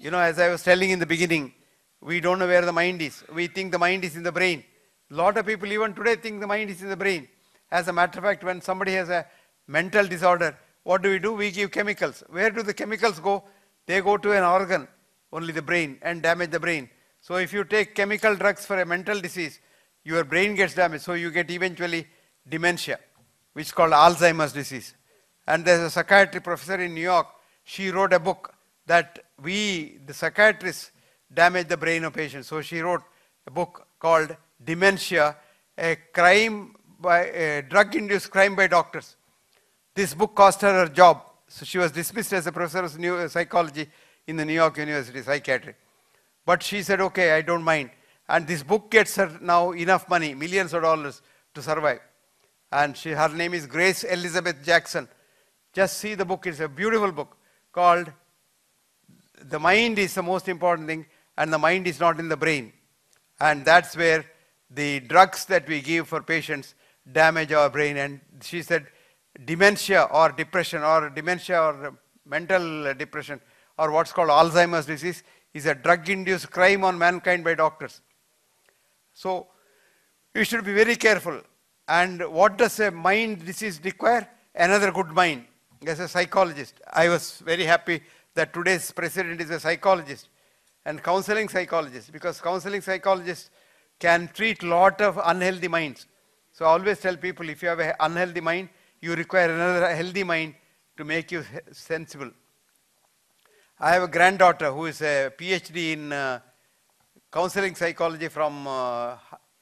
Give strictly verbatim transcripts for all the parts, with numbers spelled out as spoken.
You know, as I was telling in the beginning, we don't know where the mind is. We think the mind is in the brain. A lot of people even today think the mind is in the brain. As a matter of fact, when somebody has a mental disorder, what do we do? We give chemicals. Where do the chemicals go? They go to an organ, only the brain, and damage the brain. So if you take chemical drugs for a mental disease, your brain gets damaged. So you get eventually dementia, which is called Alzheimer's disease. And there's a psychiatry professor in New York. She wrote a book that we, the psychiatrists, damage the brain of patients. So she wrote a book called Dementia, a crime by a drug-induced crime by doctors. This book cost her her job. So she was dismissed as a professor of psychology in the New York University Psychiatry. But she said, okay, I don't mind. And this book gets her now enough money, millions of dollars, to survive. And she, her name is Grace Elizabeth Jackson. Just see the book. It's a beautiful book called The Mind is the Most Important Thing, and the mind is not in the brain. And that's where the drugs that we give for patients damage our brain. And she said dementia or depression or dementia or mental depression or what's called Alzheimer's disease is a drug-induced crime on mankind by doctors. So we should be very careful. And what does a mind disease require? Another good mind. As a psychologist, I was very happy that today's president is a psychologist and counseling psychologist, because counseling psychologists can treat a lot of unhealthy minds. So I always tell people, if you have an unhealthy mind, you require another healthy mind to make you sensible. I have a granddaughter who is a PhD in uh, counseling psychology from uh,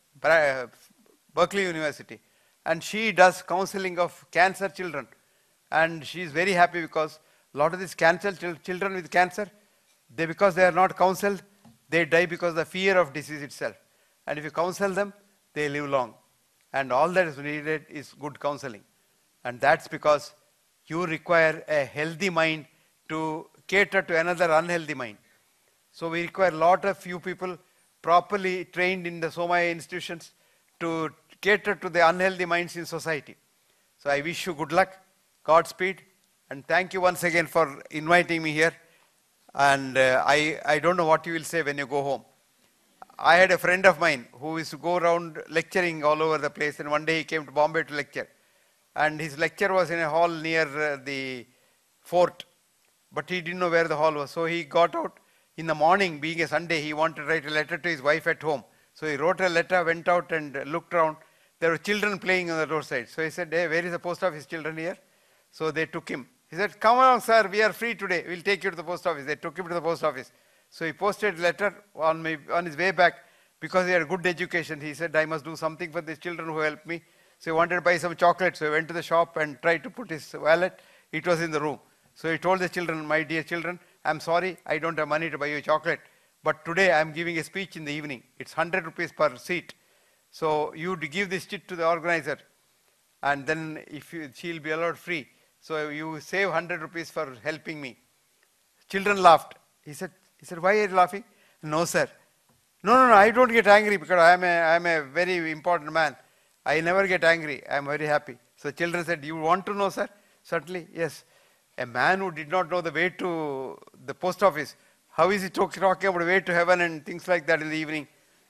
Berkeley University, and she does counseling of cancer children. And she is very happy because a lot of these cancer children with cancer, they, because they are not counseled, they die because of the fear of disease itself. And if you counsel them, they live long. And all that is needed is good counseling. And that's because you require a healthy mind to cater to another unhealthy mind. So we require a lot of few people properly trained in the Somaya institutions to cater to the unhealthy minds in society. So I wish you good luck. Godspeed, and thank you once again for inviting me here. And uh, I, I don't know what you will say when you go home. I had a friend of mine who used to go around lecturing all over the place, and one day he came to Bombay to lecture. And his lecture was in a hall near uh, the fort, but he didn't know where the hall was. So he got out in the morning, being a Sunday, he wanted to write a letter to his wife at home. So he wrote a letter, went out and looked around. There were children playing on the roadside. So he said, hey, where is the post office children here? So they took him. He said, come along, sir, we are free today. We'll take you to the post office. They took him to the post office. So he posted a letter on, me, on his way back because he had a good education. He said, I must do something for these children who helped me. So he wanted to buy some chocolate. So he went to the shop and tried to put his wallet. It was in the room. So he told the children, my dear children, I'm sorry, I don't have money to buy you chocolate. But today I'm giving a speech in the evening. It's one hundred rupees per seat. So you give this chit to the organizer. And then if you, she'll be allowed free. So you save one hundred rupees for helping me. Children laughed. He said, he said, why are you laughing? No, sir. No, no, no, I don't get angry because I am a, I am a very important man. I never get angry. I am very happy. So children said, you want to know, sir? Certainly, yes. A man who did not know the way to the post office, how is he talking about the way to heaven and things like that in the evening?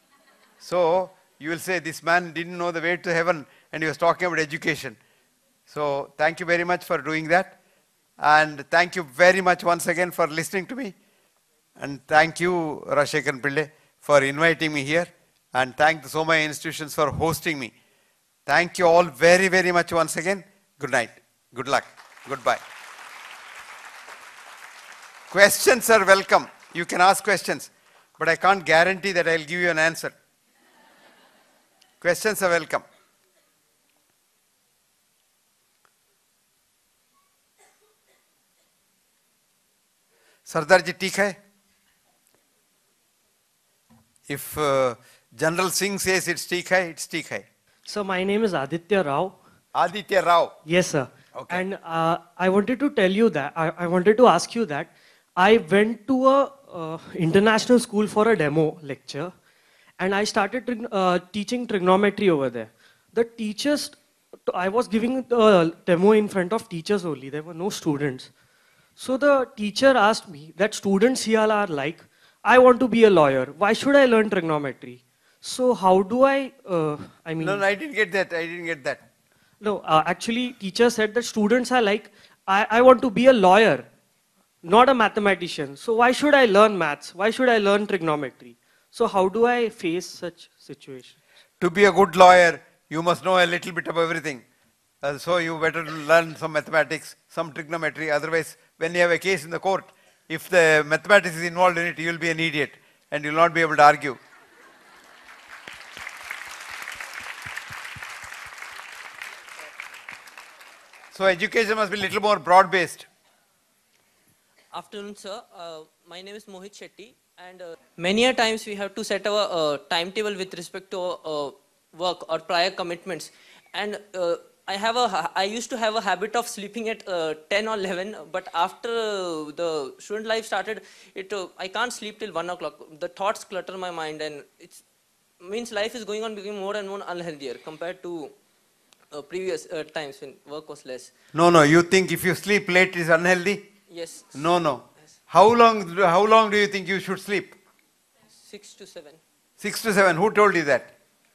So you will say, this man didn't know the way to heaven and he was talking about education. So thank you very much for doing that. And thank you very much once again for listening to me. And thank you, Rashekhan Pillai, for inviting me here. And thank the Somaya institutions for hosting me. Thank you all very, very much once again. Good night. Good luck. Goodbye. Questions are welcome. You can ask questions. But I can't guarantee that I'll give you an answer. Questions are welcome. Sardar ji, ठीक है? If uh, General Singh says it's ठीक है, it's ठीक है. So my name is Aditya Rao. Aditya Rao. Yes, sir. Okay. And uh, I wanted to tell you that, I, I wanted to ask you that I went to a uh, international school for a demo lecture and I started uh, teaching trigonometry over there. The teachers, I was giving the demo in front of teachers only, there were no students. So the teacher asked me that students here are like, I want to be a lawyer. Why should I learn trigonometry? So how do I, uh, I mean... No, no, I didn't get that. I didn't get that. No, uh, actually teacher said that students are like, I, I want to be a lawyer, not a mathematician. So why should I learn maths? Why should I learn trigonometry? So how do I face such situations? To be a good lawyer, you must know a little bit of everything. Uh, so you better learn some mathematics, some trigonometry. Otherwise, when you have a case in the court, if the mathematics is involved in it, you will be an idiot and you will not be able to argue. So education must be a little more broad-based. Afternoon, sir. Uh, my name is Mohit Shetty, and uh, many a times we have to set our uh, timetable with respect to uh, work or prior commitments. And uh, I have a, I used to have a habit of sleeping at uh, ten or eleven, but after uh, the student life started, it uh, I can't sleep till one o'clock. The thoughts clutter my mind, and it means life is going on becoming more and more unhealthier compared to uh, previous uh, times when work was less. No, no. You think if you sleep late is unhealthy? Yes. No, no. Yes. How long? How long do you think you should sleep? Six to seven. Six to seven. Who told you that?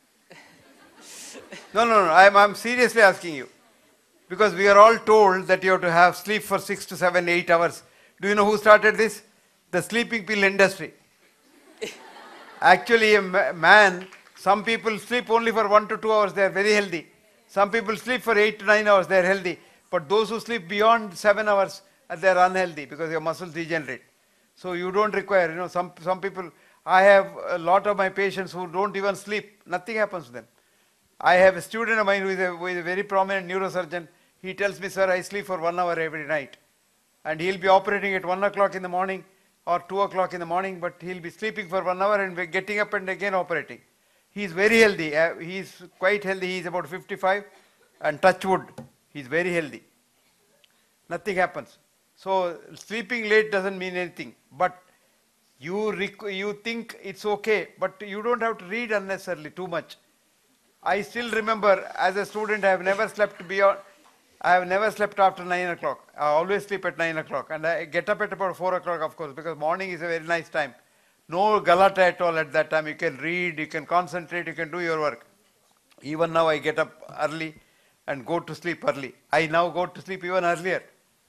No, no, no. I'm, I'm seriously asking you. Because we are all told that you have to have sleep for six to seven, eight hours. Do you know who started this? The sleeping pill industry. Actually, a man, some people sleep only for one to two hours. They are very healthy. Some people sleep for eight to nine hours. They are healthy. But those who sleep beyond seven hours, they are unhealthy because your muscles degenerate. So you don't require, you know, some, some people, I have a lot of my patients who don't even sleep. Nothing happens to them. I have a student of mine who is a, who is a very prominent neurosurgeon. He tells me, sir, I sleep for one hour every night. And he'll be operating at one o'clock in the morning or two o'clock in the morning, but he'll be sleeping for one hour and getting up and again operating. He's very healthy. Uh, he's quite healthy. He's about fifty-five and touch wood. He's very healthy. Nothing happens. So sleeping late doesn't mean anything. But you, you think it's okay, but you don't have to read unnecessarily too much. I still remember as a student I have never slept beyond, I have never slept after nine o'clock. I always sleep at nine o'clock and I get up at about four o'clock of course because morning is a very nice time. No galata at all at that time. You can read, you can concentrate, you can do your work. Even now I get up early and go to sleep early. I now go to sleep even earlier.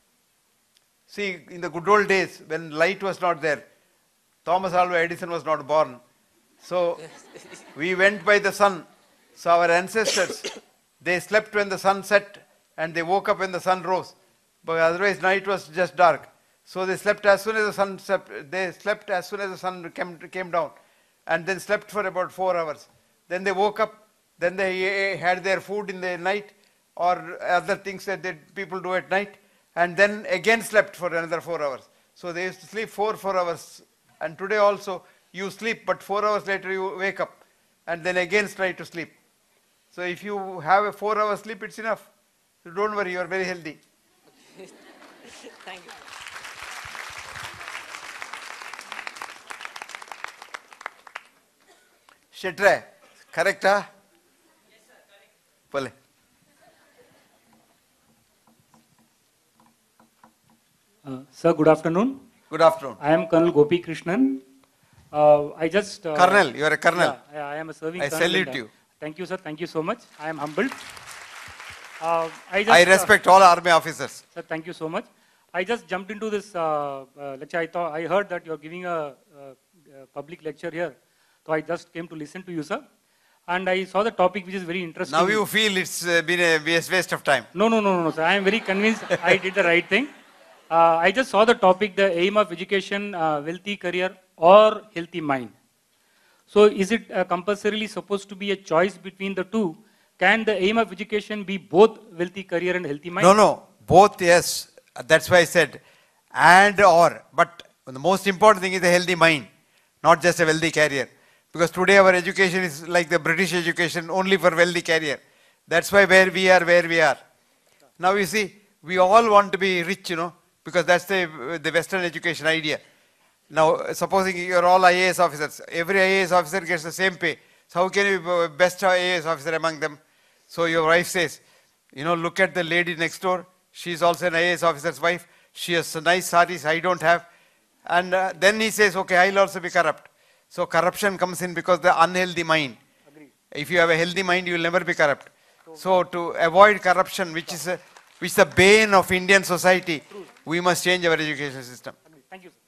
See, in the good old days when light was not there, Thomas Alva Edison was not born. So we went by the sun. So our ancestors, they slept when the sun set and they woke up when the sun rose. But otherwise night was just dark. So they slept as soon as the sun set, they slept as soon as the sun came, came down and then slept for about four hours. Then they woke up, then they had their food in the night or other things that they, people do at night and then again slept for another four hours. So they used to sleep four, four hours. And today also you sleep but four hours later you wake up and then again try to sleep. So if you have a four hour sleep, it's enough. So don't worry, you are very healthy. Thank you. Shetre, correct, huh? Yes, sir, correct. Pale. Uh, sir, good afternoon. Good afternoon. I am Colonel Gopi Krishnan. Uh, I just... Uh, Colonel, you are a colonel. Yeah, I am a serving I colonel. salute and, uh, you. Thank you, sir. Thank you so much. I am humbled. Uh, I, just, I respect uh, all army officers. Sir, thank you so much. I just jumped into this uh, uh, lecture. I thought I heard that you are giving a, a, a public lecture here. So I just came to listen to you, sir. And I saw the topic which is very interesting. Now you feel it's uh, been a waste of time. No, no, no, no, sir. I am very convinced I did the right thing. Uh, I just saw the topic, the aim of education, uh, wealthy career or healthy mind. So is it uh, compulsorily supposed to be a choice between the two? Can the aim of education be both wealthy career and healthy mind? No, no. Both, yes. That's why I said and or. But the most important thing is a healthy mind, not just a wealthy career. Because today our education is like the British education, only for wealthy career. That's why where we are, where we are. Now you see, we all want to be rich, you know, because that's the, the Western education idea. Now, supposing you're all I A S officers, every I A S officer gets the same pay. So how can you be best I A S officer among them? So your wife says, you know, look at the lady next door. She's also an I A S officer's wife. she has nice saris, I don't have. And uh, then he says, okay, I'll also be corrupt. So corruption comes in because the unhealthy mind. Agreed. If you have a healthy mind, you will never be corrupt. So to avoid corruption, which is, a, which is the bane of Indian society, we must change our education system. Agreed. Thank you, sir.